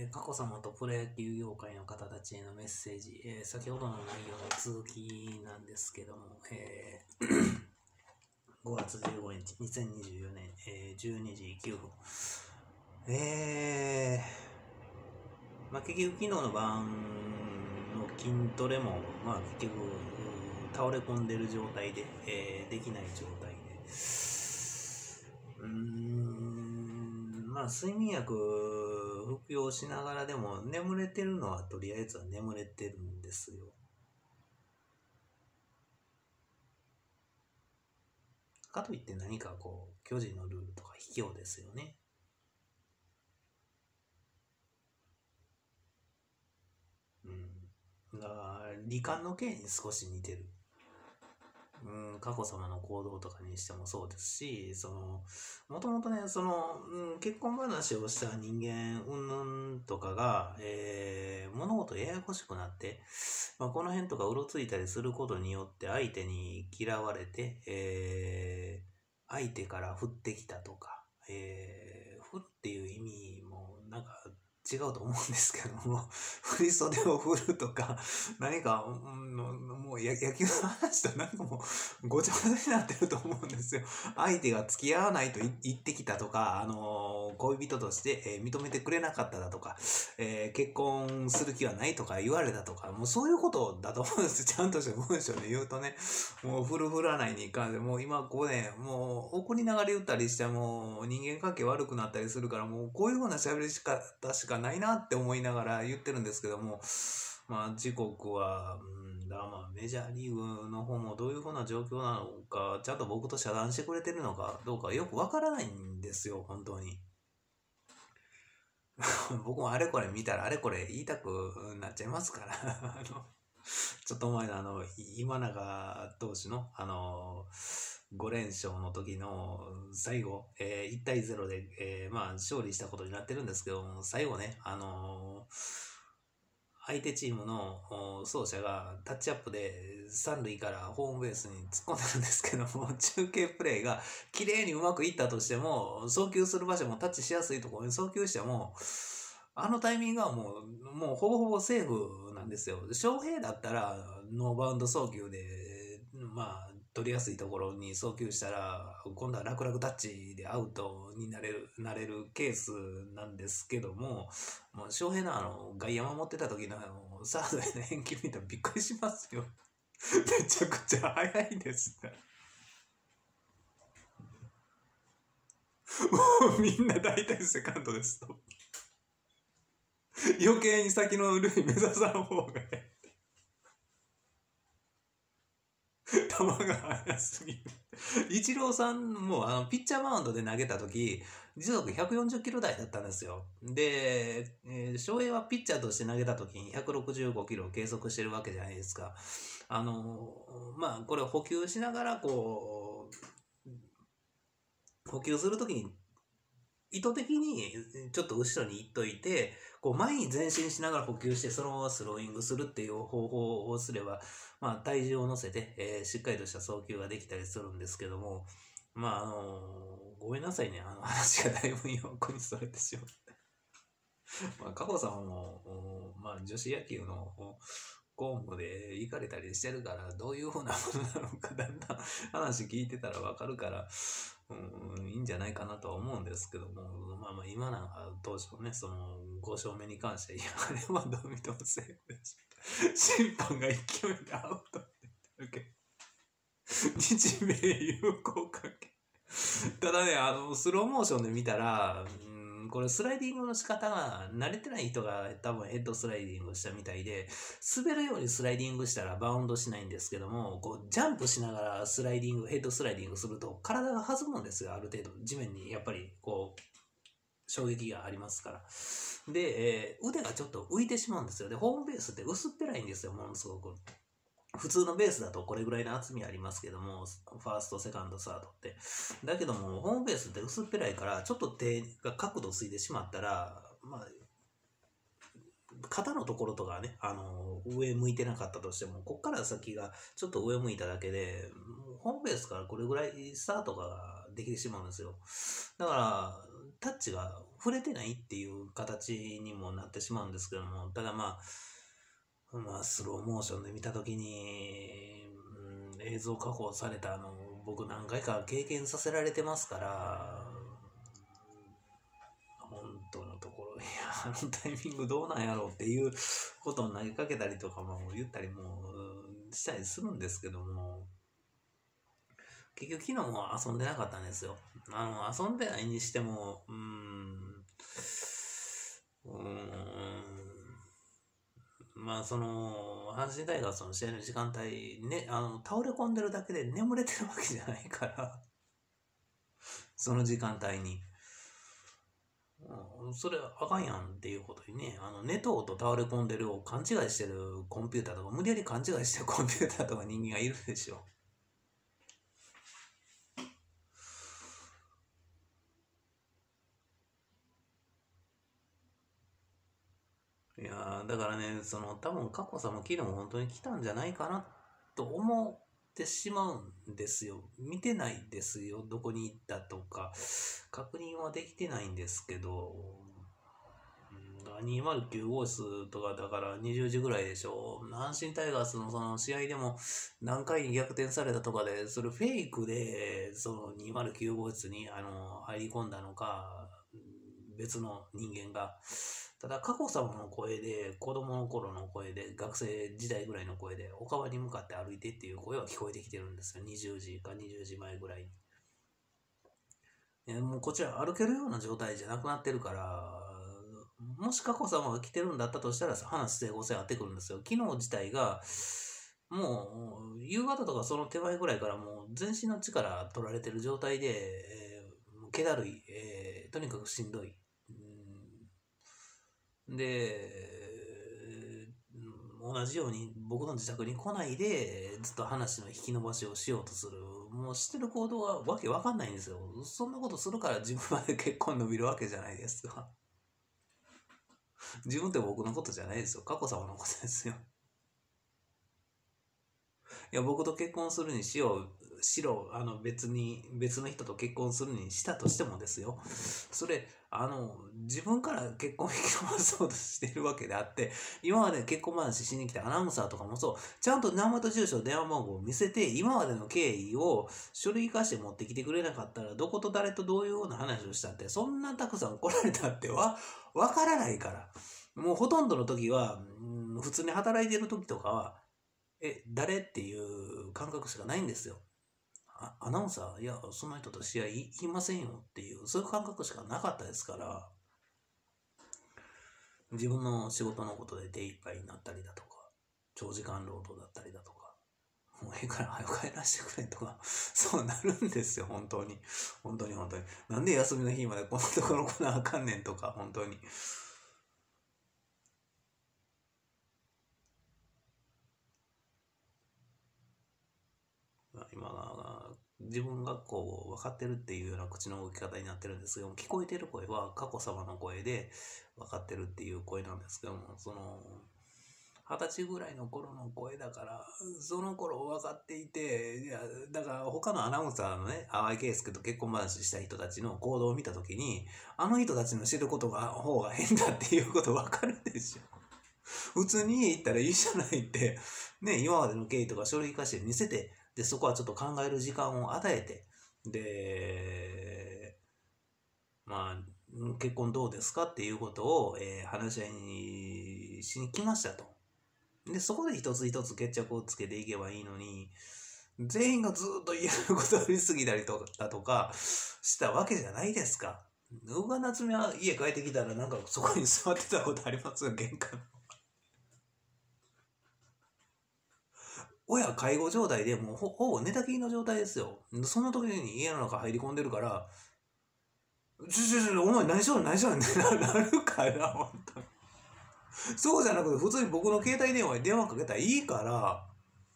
佳子様とプロ野球業界の方たちへのメッセージ、先ほどの内容の続きなんですけども、5月15日、2024年、12時9分。結局昨日の晩の筋トレも、結局倒れ込んでる状態で、できない状態で、睡眠薬服用しながらでも眠れてるのはとりあえずは眠れてるんですよ。かといって何か巨人のルールとか卑怯ですよね。だから罹患の刑に少し似てる。佳子様の行動とかにしてもそうですし、もともとね、結婚話をした人間云々とかが、物事ややこしくなって、この辺とかうろついたりすることによって相手に嫌われて、相手から降ってきたとか、降るっていう意味もなんか違うと思うんですけども、振り袖を振るとか、何か、もう野球の話となんかもうごちゃごちゃになってると思うんですよ。相手が付き合わないと言ってきたとか、恋人として、認めてくれなかっただとか、結婚する気はないとか言われたとか、もうそういうことだと思うんですよ。ちゃんとした文章で言うとね、もう振る振らないに関して、もう今もう怒りながら言ったりしても人間関係悪くなったりするから、もうこういうふうな喋り方しかないなって思いながら言ってるんですけども、時刻は、メジャーリーグの方もどういうふうな状況なのか、ちゃんと僕と遮断してくれてるのかどうかよくわからないんですよ、本当に。僕もあれこれ見たらあれこれ言いたくなっちゃいますからちょっと前の今永投手の5連勝の時の最後、1対0で、勝利したことになってるんですけども、最後ね、相手チームの走者がタッチアップで三塁からホームベースに突っ込んでるんですけども、中継プレーが綺麗にうまくいったとしても、送球する場所もタッチしやすいところに送球しても、あのタイミングはもうほぼほぼセーフなんですよ。翔平だったらノーバウンド送球で、取りやすいところに送球したら、今度は楽々タッチでアウトになれるケースなんですけども、翔平の外野守ってた時のサードへの返球見たらびっくりしますよ。めちゃくちゃ速いですね。もうみんな大体セカンドですと。余計に先の塁目指さん方が球が速すぎる。イチローさんもピッチャーマウンドで投げた時時速140キロ台だったんですよ。で、翔平はピッチャーとして投げた時に165キロを計測してるわけじゃないですか。これ補給しながら補給する時に意図的にちょっと後ろに行っといて、前に前進しながら補給してそのままスローイングするっていう方法をすれば、体重を乗せて、しっかりとした送球ができたりするんですけども、ごめんなさいね、話がだいぶ横にそれてしまって。佳子さんも、女子野球の公務で行かれたりしてるから、どういうふうなものなのかだんだん話聞いてたらわかるから、いいんじゃないかなとは思うんですけども、今なんか当初ね、その5勝目に関して、いや、あれはどう見てもセーフです。審判が勢いでアウトって言ってるけど、日米友好関係。ただね、スローモーションで見たら、これスライディングの仕方が慣れてない人が多分ヘッドスライディングしたみたいで、滑るようにスライディングしたらバウンドしないんですけども、ジャンプしながらヘッドスライディングすると体が弾むんですよ。ある程度地面にやっぱり衝撃がありますから。で、腕がちょっと浮いてしまうんですよ。で、ホームベースって薄っぺらいんですよ、ものすごく。普通のベースだとこれぐらいの厚みありますけども、ファースト、セカンド、サードって。だけども、ホームベースって薄っぺらいから、ちょっと手が角度ついてしまったら、肩のところとかね、上向いてなかったとしても、こっから先がちょっと上向いただけで、ホームベースからこれぐらいスタートができてしまうんですよ。だから、 タッチが触れてないっていう形にもなってしまうんですけども、ただスローモーションで見たときに、映像加工された僕何回か経験させられてますから、本当のところ、タイミングどうなんやろうっていうことを投げかけたりとかも言ったりもしたりするんですけども、結局昨日も遊んでなかったんですよ。遊んでないにしても、阪神タイガースの試合の時間帯、ね、倒れ込んでるだけで眠れてるわけじゃないから、その時間帯に。それあかんやんっていうことにね、寝とうと倒れ込んでるを勘違いしてるコンピューターとか、無理やり勘違いしてるコンピューターとか人間がいるでしょ。いやだからね、多分佳子さんも昨日本当に来たんじゃないかなと思ってしまうんですよ。見てないですよ。どこに行ったとか、確認はできてないんですけど、209号室とかだから20時ぐらいでしょ。阪神タイガースのその試合でも何回に逆転されたとかで、それフェイクで、209号室に入り込んだのか、別の人間が。ただ、佳子様の声で、子供の頃の声で、学生時代ぐらいの声で、お川に向かって歩いてっていう声は聞こえてきてるんですよ。20時か20時前ぐらいに。もうこちら歩けるような状態じゃなくなってるから、もし佳子様が来てるんだったとしたら話整合性合ってくるんですよ。昨日自体が、もう夕方とかその手前ぐらいからもう全身の力取られてる状態で、気だるい、とにかくしんどい。で、同じように僕の自宅に来ないでずっと話の引き伸ばしをしようとする。もうしてる行動はわけわかんないんですよ。そんなことするから自分まで結婚伸びるわけじゃないですか。自分って僕のことじゃないですよ。佳子様のことですよ。いや、僕と結婚するにしろ、別の人と結婚するにしたとしてもですよ。それ、自分から結婚を引き伸ばそうとしているわけであって、今まで結婚話しに来たアナウンサーとかもそう、ちゃんと名前と住所、電話番号を見せて、今までの経緯を書類化して持ってきてくれなかったら、どこと誰とどういうような話をしたって、そんなたくさん来られたってわからないから。もうほとんどの時は、普通に働いてる時とかは、誰っていう感覚しかないんですよ。アナウンサー、いや、その人と試合行きませんよっていう、そういう感覚しかなかったですから、自分の仕事のことで手一杯になったりだとか、長時間労働だったりだとか、もうから早く帰らせてくれとか、そうなるんですよ、本当に。本当に。なんで休みの日までこんなところ来なあかんねんとか、本当に。今自分がこう分かってるっていうような口の動き方になってるんですけども、聞こえてる声は佳子様の声で分かってるっていう声なんですけども、20歳ぐらいの頃の声だから、その頃分かっていて、いやだから他のアナウンサーのね、淡井圭介と結婚話した人たちの行動を見たときに、あの人たちの知ることが方が変だっていうこと分かるでしょ。普通に家行ったらいいじゃないって、ね、今までの経緯とか書類化して見せて、で、そこはちょっと考える時間を与えて、で、結婚どうですかっていうことを、話し合いにしに来ましたと。で、そこで一つ一つ決着をつけていけばいいのに、全員がずっと言えることを言い過ぎたりだとかしたわけじゃないですか。宇賀夏美は家帰ってきたらなんかそこに座ってたことありますよ、玄関。親介護状態でもうほぼ寝たきりの状態ですよ。その時に家の中入り込んでるから、お前何しろ何しろってなるから、本当に。そうじゃなくて、普通に僕の携帯電話に電話かけたらいいから、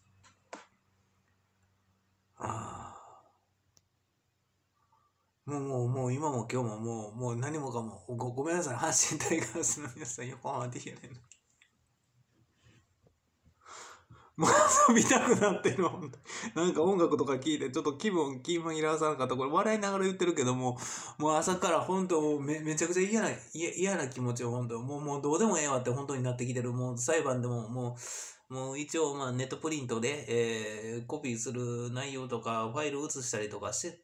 もう今も今日ももう何もかもごめんなさい、阪神タイガースの皆さん、横浜 DNA のもう遊びたくなってる、本当に。なんか音楽とか聴いて、ちょっと気紛らわさなかった。これ笑いながら言ってるけども、もう朝から本当めちゃくちゃ嫌な気持ちを本当、もうどうでもええわって本当になってきてる。もう裁判でももう一応まあネットプリントで、コピーする内容とかファイル移したりとかして、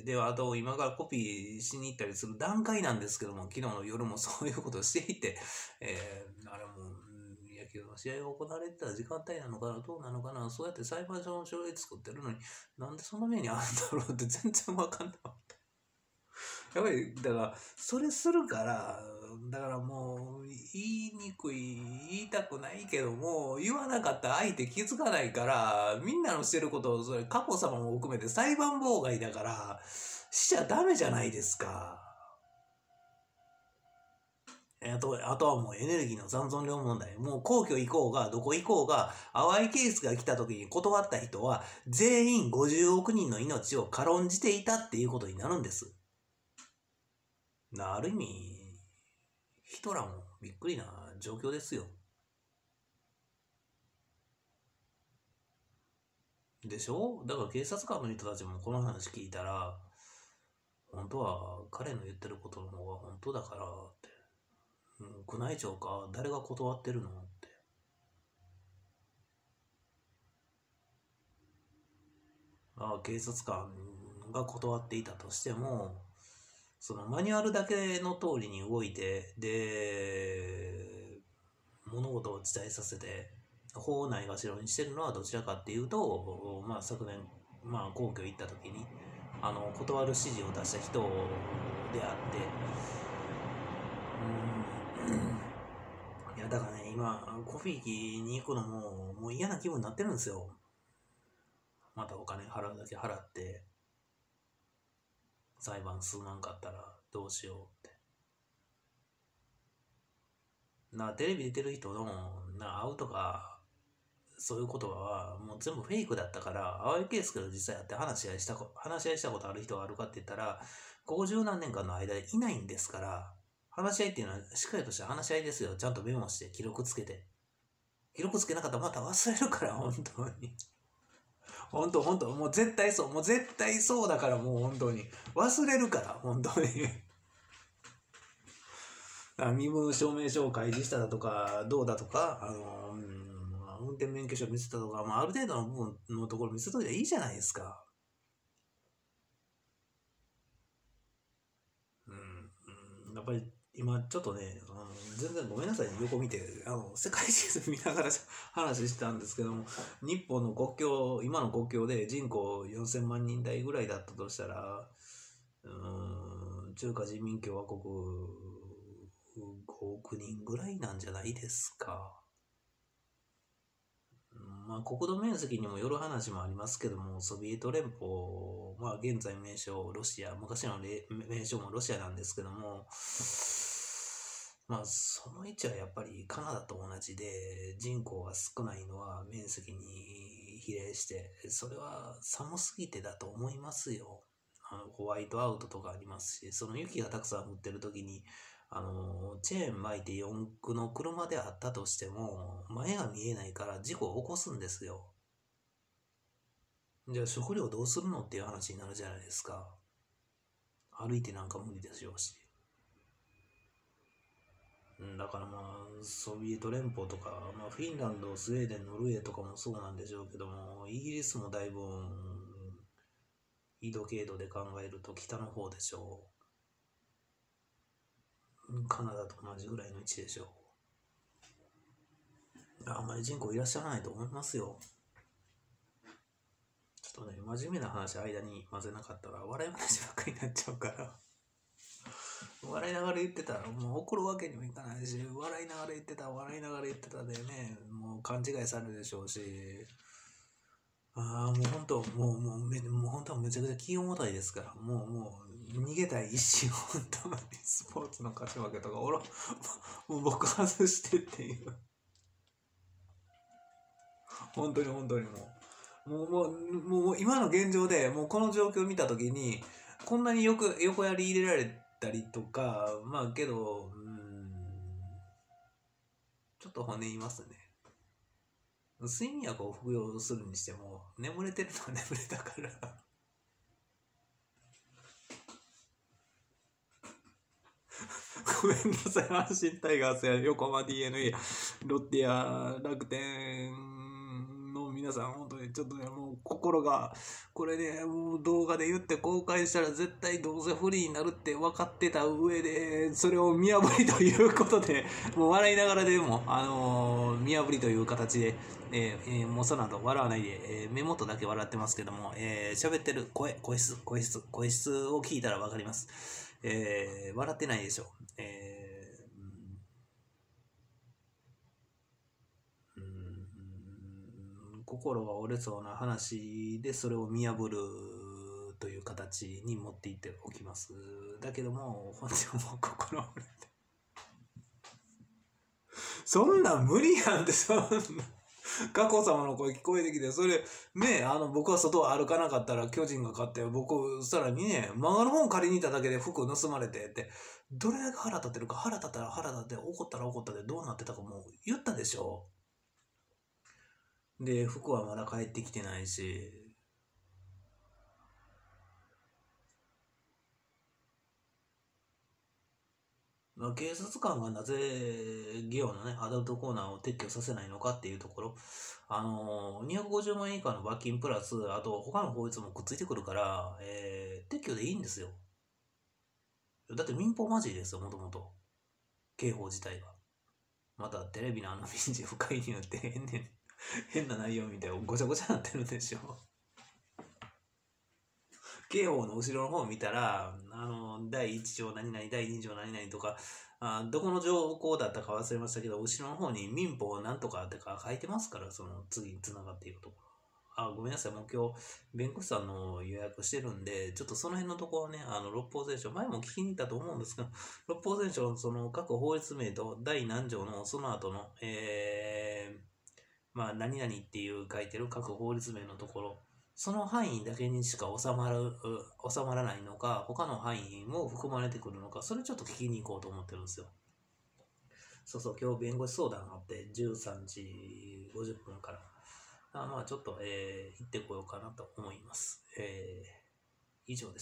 で、あと今からコピーしに行ったりする段階なんですけども、昨日の夜もそういうことをしていて、あれも野球の試合が行われてた時間帯なのかな、どうなのかな、そうやって裁判所の書類作ってるのに、なんでそんな目にあるんだろうって全然わかんなかった。やっぱり、だから、それするから、だからもう、言いにくい、言いたくないけども、言わなかった相手気づかないから、みんなのしてることを、それ、佳子様も含めて裁判妨害だから、しちゃダメじゃないですか。あとはもうエネルギーの残存量問題。もう皇居行こうが、どこ行こうが、淡いケースが来た時に断った人は、全員50億人の命を軽んじていたっていうことになるんです。ある意味、ヒトラーもびっくりな状況ですよ。でしょ？だから警察官の人たちもこの話聞いたら、本当は彼の言ってることの方が本当だからって。宮内庁か誰が断ってるのって。警察官が断っていたとしても、そのマニュアルだけの通りに動いて、で、物事を伝えさせて、法をないがしろにしてるのはどちらかっていうと、昨年、皇居行った時に、断る指示を出した人であって、いや、だからね、今、コピー機に行くのもう嫌な気分になってるんですよ。またお金払うだけ払って、裁判進まんかったらどうしようって。テレビ出てる人の、会うとか、そういう言葉はもう全部フェイクだったから、淡いケースけど実際あって話し合いしたことある人があるかって言ったら、ここ十何年間の間でいないんですから、話し合いっていうのはしっかりとした話し合いですよ。ちゃんとメモして記録つけて。記録つけなかったらまた忘れるから、本当に。本当、もう絶対そう。もう絶対そうだからもう本当に。忘れるから、本当に。身分証明書を開示しただとか、どうだとか、運転免許証見せたとか、ある程度の部分のところ見せといていいじゃないですか。やっぱり今ちょっとね、全然ごめんなさい、横見て、世界地図見ながら話してたんですけども、日本の国境、今の国境で人口4000万人台ぐらいだったとしたら、中華人民共和国5億人ぐらいなんじゃないですか。国土面積にもよる話もありますけども、ソビエト連邦、現在名称ロシア、昔の名称もロシアなんですけども、その位置はやっぱりカナダと同じで、人口が少ないのは面積に比例して、それは寒すぎてだと思いますよ。ホワイトアウトとかありますし、その雪がたくさん降ってる時に、チェーン巻いて四駆の車であったとしても、前が見えないから事故を起こすんですよ。じゃあ食料どうするのっていう話になるじゃないですか。歩いてなんか無理でしょうし。だからソビエト連邦とか、フィンランド、スウェーデン、ノルウェーとかもそうなんでしょうけども、イギリスもだいぶ、緯度経度で考えると北の方でしょう。カナダと同じぐらいの位置でしょう。あんまり人口いらっしゃらないと思いますよ。ちょっとね、真面目な話間に混ぜなかったら笑い話ばっかりになっちゃうから笑いながら言ってたらもう怒るわけにもいかないし、笑いながら言ってたでね、もう勘違いされるでしょうし、もう本当本当はめちゃくちゃ気重たいですから、もう逃げたい一心、本当にスポーツの勝ち負けとかもう僕外してっていう、本当にもう今の現状でもうこの状況を見たときに、こんなに横やり入れられたりとか、けど、ちょっと骨言いますね。 睡眠薬を服用するにしても、眠れてるのは眠れたから。ごめんなさい、阪神タイガースや横浜 DNA、ロッテや楽天の皆さん、本当にちょっとね、もう心が、これね、もう動画で言って公開したら絶対どうせ不利になるって分かってた上で、それを見破りということで、もう笑いながらでも、見破りという形で、もうその後笑わないで、目元だけ笑ってますけども、喋ってる声質を聞いたら分かります。笑ってないでしょ。心が折れそうな話でそれを見破るという形に持っていっておきます。だけども、本当にもう心折れて。そんなん無理やんって、そんな。佳子様の声聞こえてきて、それ、ね、僕は外を歩かなかったら巨人が勝って、僕、さらにね、漫画の本借りに行っただけで服盗まれてって、どれだけ腹立ってるか、腹立ったら腹立って、怒ったら怒ったでどうなってたかもう言ったでしょ。で、服はまだ帰ってきてないし、警察官がなぜゲオのね、アダルトコーナーを撤去させないのかっていうところ、250万円以下の罰金プラス、あと他の法律もくっついてくるから、撤去でいいんですよ。だって民法マジですよ、もともと。刑法自体が。またテレビの民事不介入って変な内容みたいなごちゃごちゃになってるでしょ。刑法の後ろの方を見たら、第1条何々、第2条何々とか、どこの条項だったか忘れましたけど、後ろの方に民法なんとかってか書いてますから、その次に繋がっていくところ。ごめんなさい、もう今日、弁護士さんの予約してるんで、ちょっとその辺のところね、六法全書、前も聞きに行ったと思うんですけど、六法全書のその各法律名と第何条のその後の、何々っていう書いてる各法律名のところ、その範囲だけにしか収まらないのか、他の範囲も含まれてくるのか、それちょっと聞きに行こうと思ってるんですよ。そうそう、今日弁護士相談があって、13時50分から。ちょっと、行ってこようかなと思います。以上です。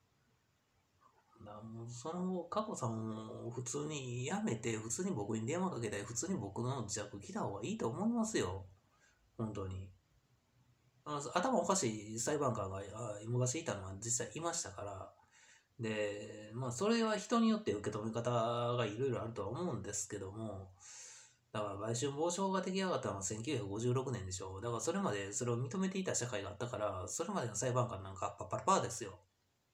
その佳子さんを普通にやめて、普通に僕に電話かけたり、普通に僕の自宅来た方がいいと思いますよ。本当に。頭おかしい裁判官が昔いたのは実際いましたから、で、それは人によって受け止め方がいろいろあるとは思うんですけども、だから売春防止法が出来上がったのは1956年でしょ。だからそれまでそれを認めていた社会があったから、それまでの裁判官なんかパッパラパーですよ。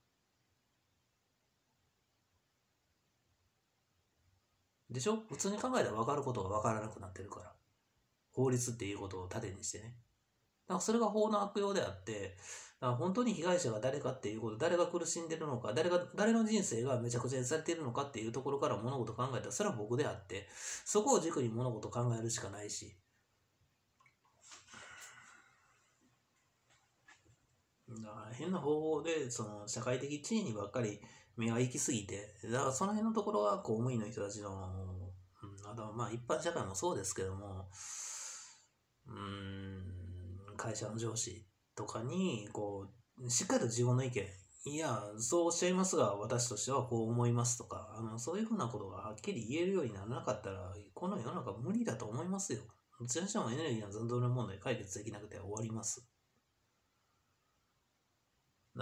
でしょ？普通に考えたら分かることが分からなくなってるから。法律っていうことを盾にしてね。だからそれが法の悪用であって、だから本当に被害者が誰かっていうこと、誰が苦しんでるのか、誰の人生がめちゃくちゃにされているのかっていうところから物事を考えたら、それは僕であって、そこを軸に物事を考えるしかないし。だから変な方法で、その社会的地位にばっかり目が行き過ぎて、だからその辺のところは公務員の人たちの、あと一般社会もそうですけども、会社の上司とかにしっかりと自分の意見、いやそうおっしゃいますが私としてはこう思いますとか、そういうふうなことがはっきり言えるようにならなかったらこの世の中無理だと思いますよ。どちらにしてもエネルギーの残存問題解決できなくて終わります。だ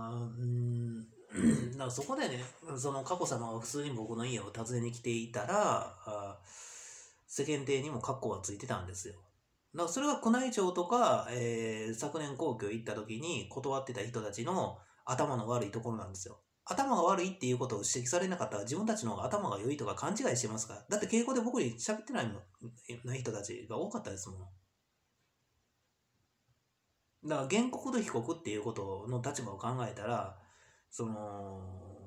からそこでね、その佳子さまが普通に僕の家を訪ねに来ていたら、世間体にもカッコがついてたんですよ。だからそれが宮内庁とか、昨年皇居行った時に断ってた人たちの頭の悪いところなんですよ。頭が悪いっていうことを指摘されなかったら自分たちの方が頭が良いとか勘違いしてますから。だって敬語で僕に喋ってない人たちが多かったですもん。だから原告と被告っていうことの立場を考えたら、その、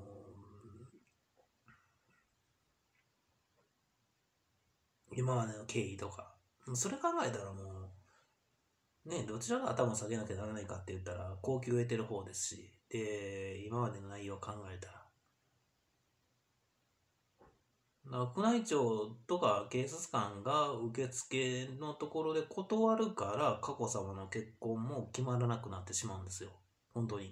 今までの経緯とか、それ考えたらもう、ね、どちらが頭を下げなきゃならないかって言ったら、高級を得てる方ですし、で、今までの内容を考えたら、 宮内庁とか警察官が受付のところで断るから佳子さまの結婚も決まらなくなってしまうんですよ。本当に。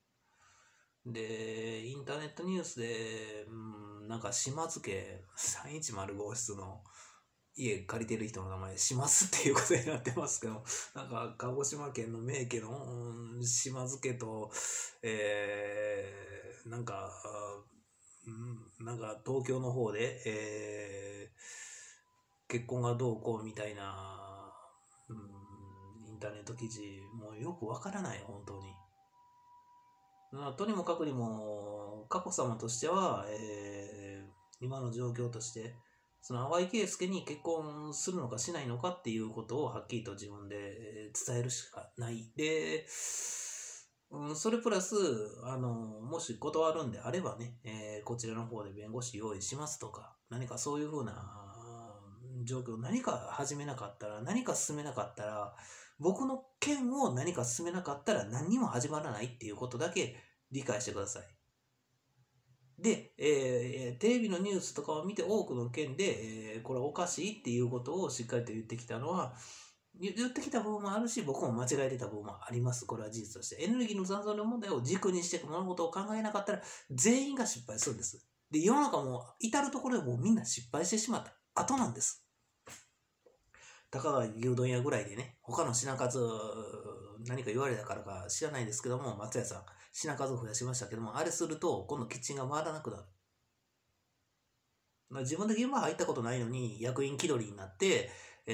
で、インターネットニュースで、なんか島津家310号室の家借りてる人の名前、島津っていうことになってますけど、なんか鹿児島県の名家の島津家と、なんか、なんか東京の方で、結婚がどうこうみたいな、インターネット記事、もうよくわからない、本当に。とにもかくにも、佳子さまとしては、今の状況として、その淡井圭介に結婚するのかしないのかっていうことをはっきりと自分で伝えるしかない。で、それプラス、もし断るんであればね、こちらの方で弁護士用意しますとか、何かそういうふうな状況、何か始めなかったら、何か進めなかったら、僕の件を何か進めなかったら何にも始まらないっていうことだけ理解してください。で、テレビのニュースとかを見て多くの件で、これおかしいっていうことをしっかりと言ってきたのは、言ってきた部分もあるし、僕も間違えてた部分もあります。これは事実として。エネルギーの残存量問題を軸にして物事を考えなかったら、全員が失敗するんです。で、世の中も至るところでもうみんな失敗してしまった後なんです。高川牛丼屋ぐらいでね、他の品数何か言われたからか知らないですけども、松屋さん、品数を増やしましたけども、あれすると、今度キッチンが回らなくなる。自分で現場入ったことないのに、役員気取りになって、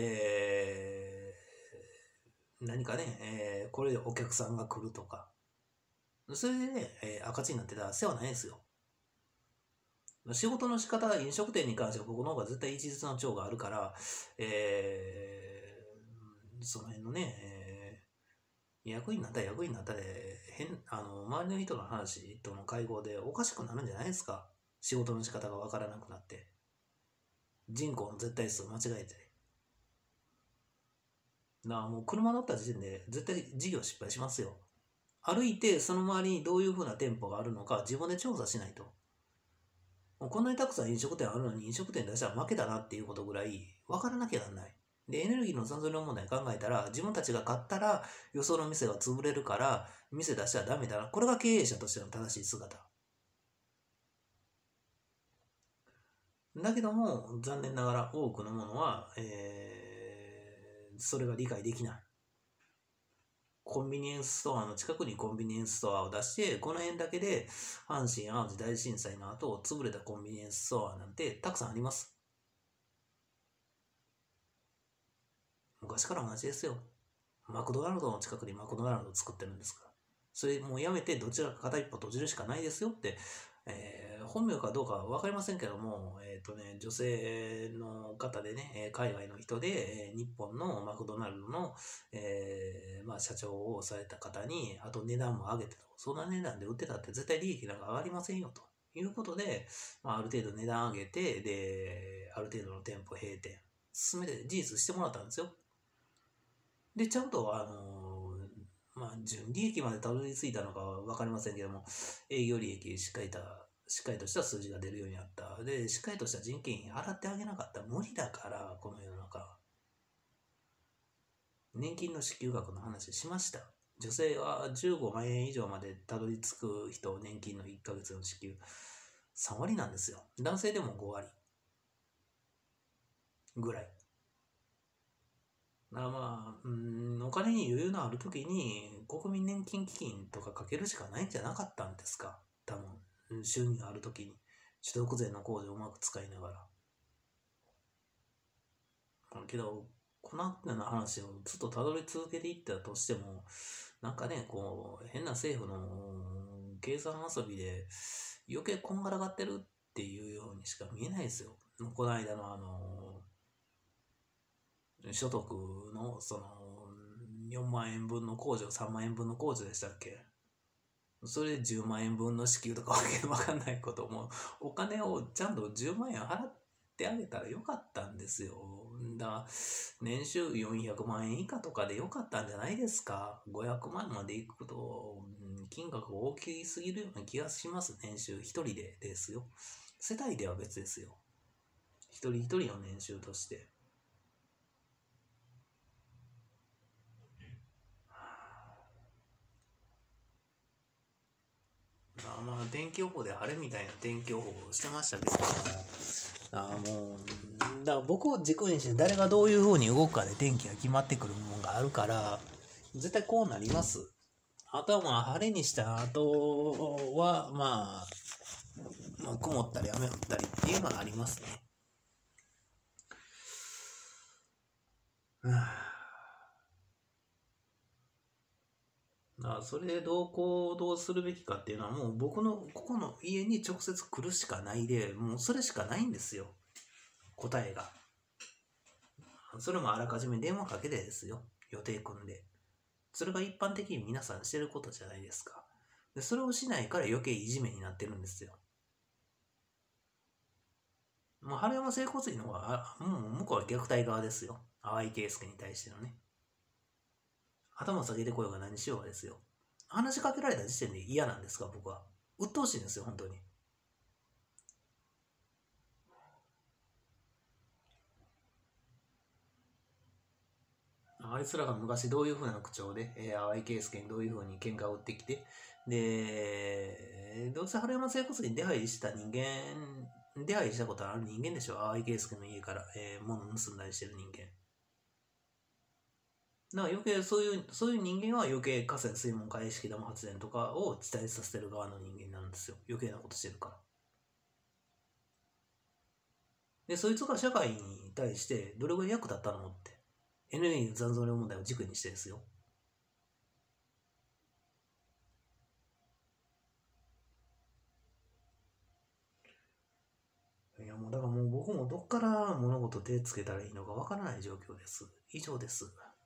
何かね、これでお客さんが来るとか、それでね、赤字になってたら世話ないですよ。仕事の仕方、飲食店に関しては僕の方が絶対一日の長があるから、その辺のね、役員になったら役員になったで、周りの人の話との会合でおかしくなるんじゃないですか。仕事の仕方がわからなくなって。人口の絶対数間違えて。もう車乗った時点で絶対事業失敗しますよ。歩いてその周りにどういう風な店舗があるのか自分で調査しないと。もうこんなにたくさん飲食店あるのに飲食店出したら負けだなっていうことぐらい分からなきゃなんない。で、エネルギーの残存量問題考えたら、自分たちが買ったら、よその店が潰れるから、店出したらダメだな。これが経営者としての正しい姿。だけども、残念ながら多くのものは、それが理解できない。コンビニエンスストアの近くにコンビニエンスストアを出して、この辺だけで阪神・淡路大震災の後、潰れたコンビニエンスストアなんてたくさんあります。昔から同じですよ。マクドナルドの近くにマクドナルドを作ってるんですから。それもうやめてどちらか片一歩閉じるしかないですよって、本名かどうかは分かりませんけども、女性の方でね、海外の人で、日本のマクドナルドの、社長をされた方に、あと値段も上げてと、そんな値段で売ってたって絶対利益なんか上がりませんよということで、ある程度値段上げて、で、ある程度の店舗閉店、進めて事実してもらったんですよ。で、ちゃんと、純利益までたどり着いたのかは分かりませんけども、営業利益しっかりとした数字が出るようになった。で、しっかりとした人件費払ってあげなかったら無理だから、この世の中。年金の支給額の話しました。女性は15万円以上までたどり着く人、年金の1ヶ月の支給3割なんですよ。男性でも5割ぐらい。お金に余裕のある時に国民年金基金とかかけるしかないんじゃなかったんですか。多分、収入ある時に所得税の控除をうまく使いながら。けど、このような話をずっとたどり続けていったとしても、なんかね、こう、変な政府の計算遊びで余計こんがらがってるっていうようにしか見えないですよ。この間の所得のその4万円分の控除、3万円分の控除でしたっけ。それで10万円分の支給とかわけわかんないことも、お金をちゃんと10万円払ってあげたらよかったんですよ。だから、年収400万円以下とかでよかったんじゃないですか。500万までいくと、金額大きすぎるような気がします。年収1人でですよ。世帯では別ですよ。 一人一人の年収として。まあ天気予報で晴れみたいな天気予報をしてましたけど、もうだから僕を軸にして誰がどういう風に動くかで天気が決まってくるものがあるから絶対こうなります。あとはまあ晴れにした後はまあ曇ったり雨降ったりっていうのはありますね。だからそれでどう行動するべきかっていうのはもう僕のここの家に直接来るしかないで、もうそれしかないんですよ、答えが。それもあらかじめ電話かけてですよ、予定組んで。それが一般的に皆さんしてることじゃないですか。でそれをしないから余計いじめになってるんですよ。もう春山整骨院の方は、もう向こうは虐待側ですよ。淡井圭介に対してのね。頭下げてこようが何しようがですよ。話しかけられた時点で嫌なんですか、僕は。鬱陶しいんですよ、本当に。あいつらが昔どういう風な口調で、淡井圭介にどういう風に喧嘩を打ってきて、で、どうせ春山整骨院に出入りした人間、出入りしたことある人間でしょ、淡井圭介の家から、物盗んだりしてる人間。だから余計そういう人間は余計河川水門開式ダム発電とかを地帯させてる側の人間なんですよ。余計なことしてるから。で、そいつが社会に対してどれぐらい役立ったのって。エネルギーの残存量問題を軸にしてですよ。いやもうだからもう僕もどっから物事手つけたらいいのかわからない状況です。以上です。